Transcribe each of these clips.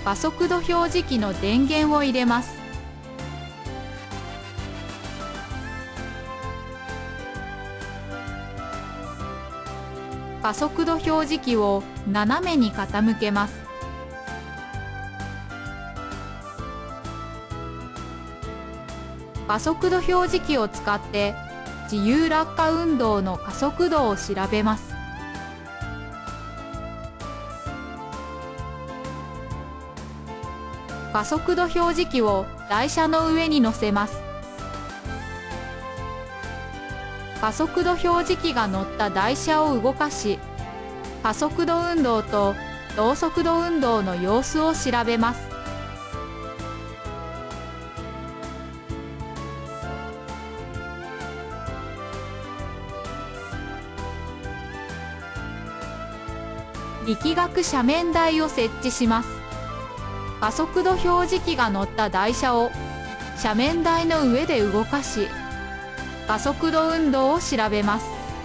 加速度表示器の電源を入れます。加速度表示器を斜めに傾けます。加速度表示器を使って自由落下運動の加速度を調べます。加速度表示器を台車の上に乗せます。加速度表示器が乗った台車を動かし、加速度運動と等速度運動の様子を調べます。力学斜面台を設置します。加速度表示器が乗った台車を斜面台の上で動かし、加速度運動を調べます。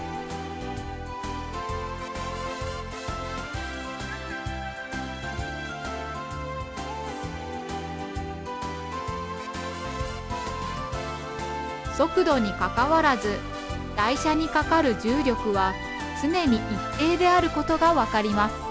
速度にかかわらず、台車にかかる重力は常に一定であることがわかります。